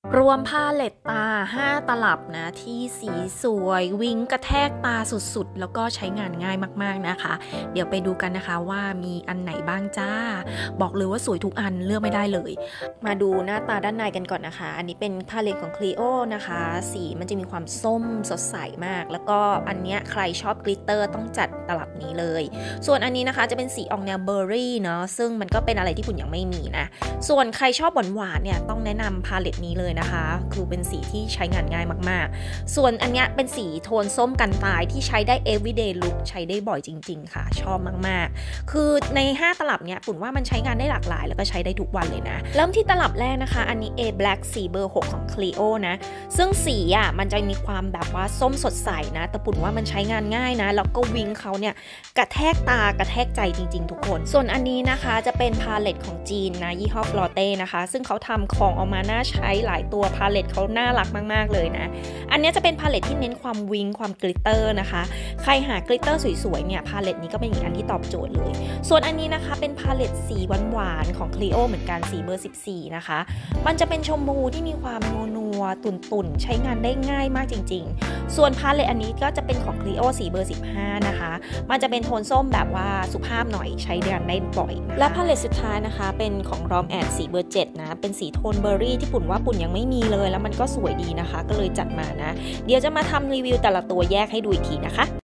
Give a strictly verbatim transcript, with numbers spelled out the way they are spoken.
รวมพาเลตตาห้าตลับนะที่สีสวยวิ้งกระแทกตาสุดๆแล้วก็ใช้งานง่ายมากๆนะคะเดี๋ยวไปดูกันนะคะว่ามีอันไหนบ้างจ้าบอกเลยว่าสวยทุกอันเลือกไม่ได้เลยมาดูหน้าตาด้านในกันก่อนนะคะอันนี้เป็นพาเลตของ Clio นะคะสีมันจะมีความส้มสดใสมากแล้วก็อันเนี้ยใครชอบกลิตเตอร์ต้องจัดตลับนี้เลยส่วนอันนี้นะคะจะเป็นสีออกแนวเบอร์รี่เนาะซึ่งมันก็เป็นอะไรที่คุณยังไม่มีนะส่วนใครชอบหวานๆเนี่ยต้องแนะนำพาเลตนี้เลยนะคะคือเป็นสีที่ใช้งานง่ายมากๆส่วนอันนี้เป็นสีโทนส้มกันตายที่ใช้ได้ everyday look ใช้ได้บ่อยจริงๆค่ะชอบมากๆคือในห้าตลับเนี้ยปุ่นว่ามันใช้งานได้หลากหลายแล้วก็ใช้ได้ทุกวันเลยนะเริ่มที่ตลับแรกนะคะอันนี้ A Black สีเบอร์หกของ Clio นะซึ่งสีอ่ะมันจะมีความแบบว่าส้มสดใสนะแต่ปุ่นว่ามันใช้งานง่ายนะแล้วก็วิงเขาเนี่ยกระแทกตากระแทกใจจริงๆทุกคนส่วนอันนี้นะคะจะเป็นพาเลตของจีนนะยี่ห้อ Flotte นะคะซึ่งเขาทำของออกมาน่าใช้หลายตัวพาเลตเขาน่ารักมากๆเลยนะอันนี้จะเป็นพาเลตที่เน้นความวิงความกลิตเตอร์นะคะใครหากลิตเตอร์สวยๆเนี่ยพาเลตนี้ก็เป็นอีกอันที่ตอบโจทย์เลยส่วนอันนี้นะคะเป็นพาเลตสีหวานๆของ Clio เหมือนกันสีเบอร์สิบสี่นะคะมันจะเป็นชมพูที่มีความนัวๆตุ่นๆใช้งานได้ง่ายมากจริงๆส่วนพาเลตอันนี้ก็จะเป็นของ Clio สีเบอร์สิบห้านะคะมันจะเป็นโทนส้มแบบว่าสุภาพหน่อยใช้งานได้บ่อยและพาเลตสุดท้ายนะคะเป็นของรอมแอนสีเบอร์เจ็ดนะเป็นสีโทนเบอร์รี่ที่ปุ่นว่าปุ่นยังไม่มีเลยแล้วมันก็สวยดีนะคะก็เลยจัดมานะเดี๋ยวจะมาทำรีวิวแต่ละตัวแยกให้ดูอีกทีนะคะ